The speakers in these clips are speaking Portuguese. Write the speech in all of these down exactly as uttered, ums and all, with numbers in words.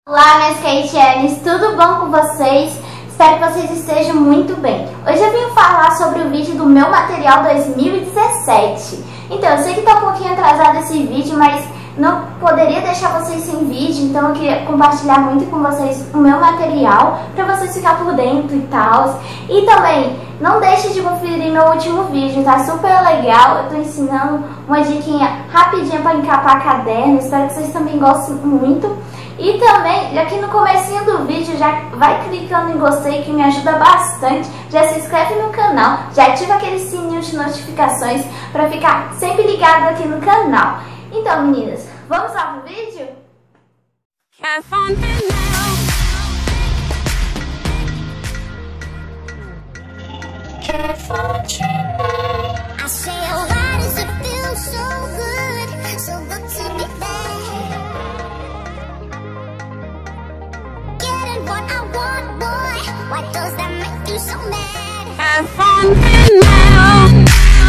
Olá, minhas Keitianes, tudo bom com vocês? Espero que vocês estejam muito bem. Hoje eu vim falar sobre o vídeo do meu material dois mil e dezessete. Então, eu sei que tá um pouquinho atrasado esse vídeo, mas não poderia deixar vocês sem vídeo, então eu queria compartilhar muito com vocês o meu material, pra vocês ficarem por dentro e tal. E também, não deixe de conferir meu último vídeo, tá super legal. Eu tô ensinando uma diquinha rapidinha pra encapar caderno, espero que vocês também gostem muito. E também, aqui no comecinho do vídeo, já vai clicando em gostei que me ajuda bastante. Já se inscreve no canal, já ativa aquele sininho de notificações pra ficar sempre ligado aqui no canal. Então, meninas, vamos lá pro vídeo? What does that make you so mad? Have fun now.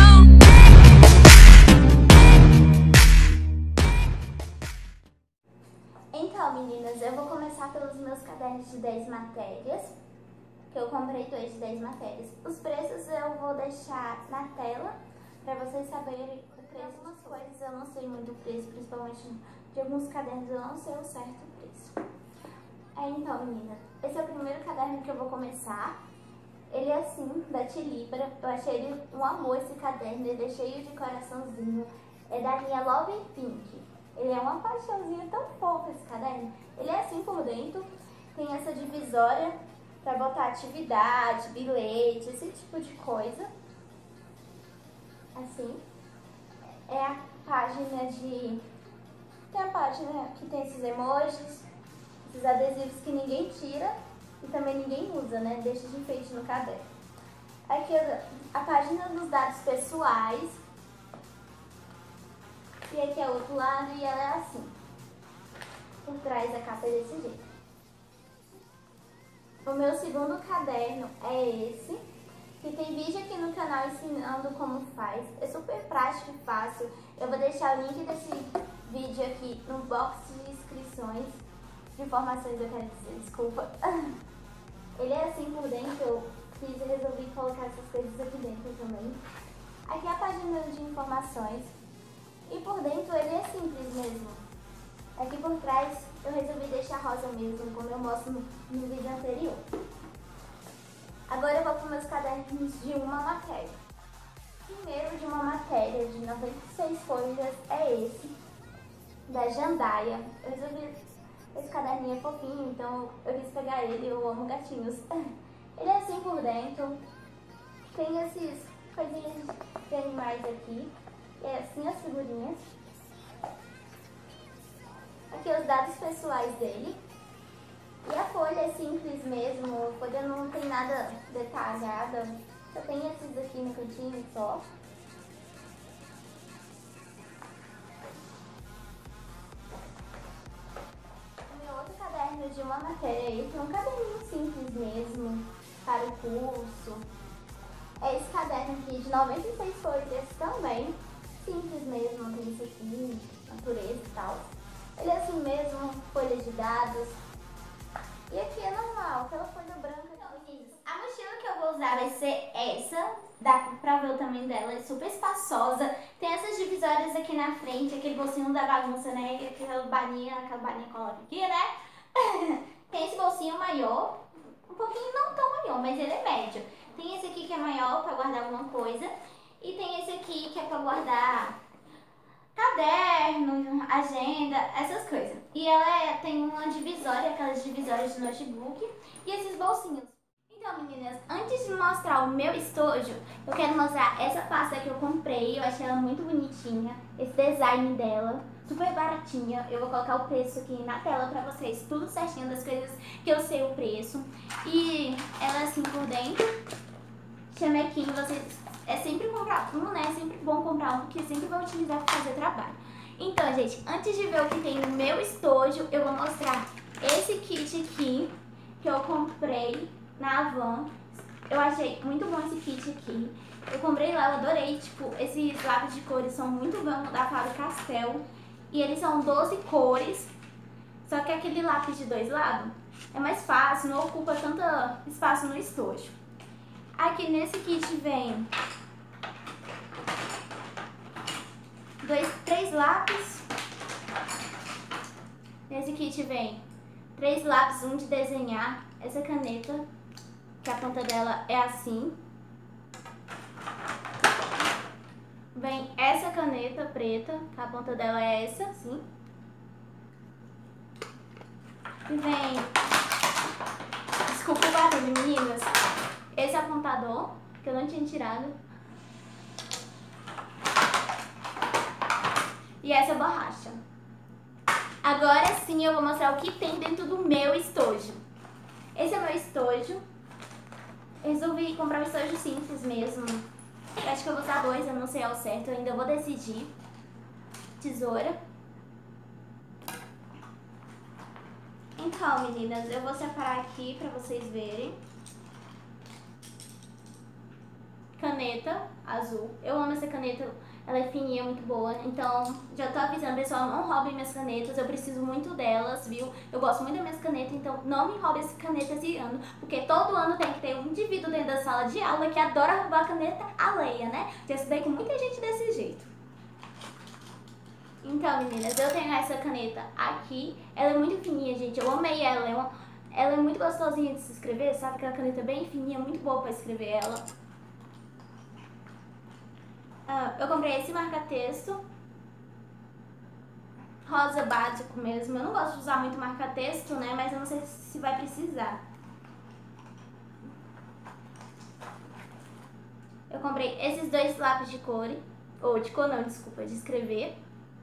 Então, meninas, eu vou começar pelos meus cadernos de dez matérias, que eu comprei dois de dez matérias. Os preços eu vou deixar na tela, para vocês saberem o preço. Algumas coisas eu não sei muito o preço, principalmente de alguns cadernos eu não sei o certo preço. É, então, menina, esse é o primeiro caderno que eu vou começar. Ele é assim, da Tilibra. Eu achei ele um amor, esse caderno. Ele é cheio de coraçãozinho. É da linha Love and Pink. Ele é uma paixãozinha tão fofa, esse caderno. Ele é assim por dentro. Tem essa divisória pra botar atividade, bilhete, esse tipo de coisa. Assim. É a página de... Tem a página que tem esses emojis, esses adesivos que ninguém tira e também ninguém usa, né? Deixa de enfeite no caderno. Aqui a página dos dados pessoais. E aqui é o outro lado e ela é assim. Por trás a capa é desse jeito. O meu segundo caderno é esse, que tem vídeo aqui no canal ensinando como faz. É super prático e fácil. Eu vou deixar o link desse vídeo aqui no box de inscrições. De informações eu quero dizer, desculpa. Ele é assim por dentro, eu fiz e resolvi colocar essas coisas aqui dentro também. Aqui é a página de informações. E por dentro ele é simples mesmo. Aqui por trás eu resolvi deixar rosa mesmo, como eu mostro no, no vídeo anterior. Agora eu vou para os meus cadernos de uma matéria. Primeiro de uma matéria de noventa e seis folhas é esse, da Jandaia. Eu resolvi... Esse caderninho é fofinho, então eu quis pegar ele, eu amo gatinhos. Ele é assim por dentro, tem esses coisinhas de animais aqui, e é assim as figurinhas. Aqui os dados pessoais dele. E a folha é simples mesmo, a folha não tem nada detalhada, só tem esses aqui no cantinho só. De uma matéria aí, que é um caderninho simples mesmo, para o curso. É esse caderno aqui de noventa e seis folhas também, simples mesmo, tem isso aqui, natureza e tal. Ele é assim mesmo, folha de dados. E aqui é normal, aquela folha branca. Então, meninas, a mochila que eu vou usar vai ser essa, dá pra ver o tamanho dela, é super espaçosa. Tem essas divisórias aqui na frente, aquele bolsinho da bagunça, né, aquela balinha, aquela balinha coloca aqui, né. Tem esse bolsinho maior, um pouquinho não tão maior, mas ele é médio. Tem esse aqui que é maior para guardar alguma coisa. E tem esse aqui que é para guardar caderno, agenda, essas coisas. E ela é, tem uma divisória, aquelas divisórias de notebook e esses bolsinhos. Então, meninas, antes de mostrar o meu estojo, eu quero mostrar essa pasta que eu comprei. Eu achei ela muito bonitinha, esse design dela. Super baratinha, eu vou colocar o preço aqui na tela pra vocês, tudo certinho das coisas que eu sei o preço. E ela é assim por dentro, chamequinho, vocês, é sempre comprar um, né, é sempre bom comprar um, porque sempre vão utilizar pra fazer trabalho. Então, gente, antes de ver o que tem no meu estojo, eu vou mostrar esse kit aqui, que eu comprei na Avon. Eu achei muito bom esse kit aqui. Eu comprei lá, eu adorei, tipo, esses lápis de cores são muito bons da Faber-Castell. E eles são doze cores. Só que aquele lápis de dois lados é mais fácil, não ocupa tanto espaço no estojo. Aqui nesse kit vem dois, três lápis. Nesse kit vem três lápis, um de desenhar. Essa caneta, que a ponta dela é assim. Vem essa caneta preta, que a ponta dela é essa, assim. E vem, desculpa o barulho, meninas, esse apontador, que eu não tinha tirado. E essa borracha. Agora sim eu vou mostrar o que tem dentro do meu estojo. Esse é o meu estojo. Eu resolvi comprar um estojo simples mesmo. Eu acho que eu vou usar dois, eu não sei ao certo, eu ainda vou decidir. Tesoura. Então, meninas, eu vou separar aqui pra vocês verem. Caneta azul. Eu amo essa caneta, ela é fininha, muito boa. Então, já tô avisando, pessoal, não roubem minhas canetas. Eu preciso muito delas, viu? Eu gosto muito das minhas canetas, então não me roubem essa caneta esse ano. Porque todo ano tem que ter um indivíduo dentro da sala de aula que adora roubar a caneta alheia, né? Já estudei com muita gente desse jeito. Então, meninas, eu tenho essa caneta aqui. Ela é muito fininha, gente. Eu amei ela. É uma... Ela é muito gostosinha de se escrever, sabe? Aquela caneta bem fininha, muito boa pra escrever ela. Ah, eu comprei esse marca-texto. Rosa básico mesmo. Eu não gosto de usar muito marca-texto, né? Mas eu não sei se vai precisar. Eu comprei esses dois lápis de cor. Ou de cor não, desculpa, de escrever.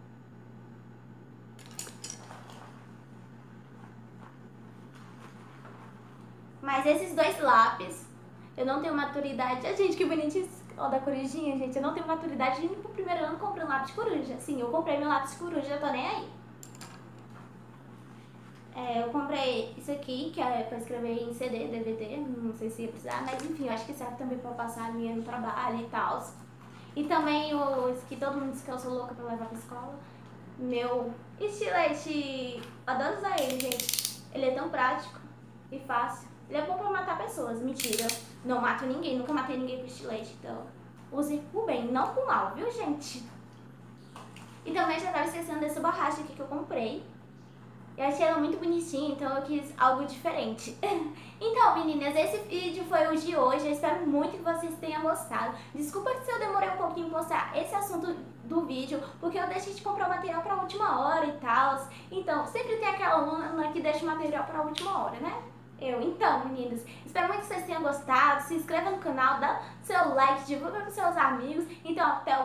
Mas esses dois lápis, eu não tenho maturidade. Ah, gente, que bonitinho. Ó, da corujinha, gente. Eu não tenho maturidade de ir pro primeiro ano comprando lápis de coruja. Sim, eu comprei meu lápis de coruja, eu tô nem aí. É, eu comprei isso aqui, que é pra escrever em C D, D V D. Não sei se ia precisar, mas enfim, eu acho que serve também pra passar a linha no trabalho e tal. E também o esse que todo mundo diz que eu sou louca pra levar pra escola. Meu estilete. Adoro usar ele, gente. Ele é tão prático e fácil. Ele é bom pra matar pessoas, mentira. Não mato ninguém, nunca matei ninguém com estilete, então use por bem, não por mal, viu, gente? E também já tava esquecendo dessa borracha aqui que eu comprei. Eu achei ela muito bonitinha, então eu quis algo diferente. Então, meninas, esse vídeo foi o de hoje. Eu espero muito que vocês tenham gostado. Desculpa se eu demorei um pouquinho em postar esse assunto do vídeo, porque eu deixei de comprar o material pra última hora e tal. Então, sempre tem aquela aluna que deixa o material pra última hora, né? Eu, então, meninas, espero muito que vocês tenham gostado. Se inscreva no canal, dá seu like, divulga com seus amigos. Então, até o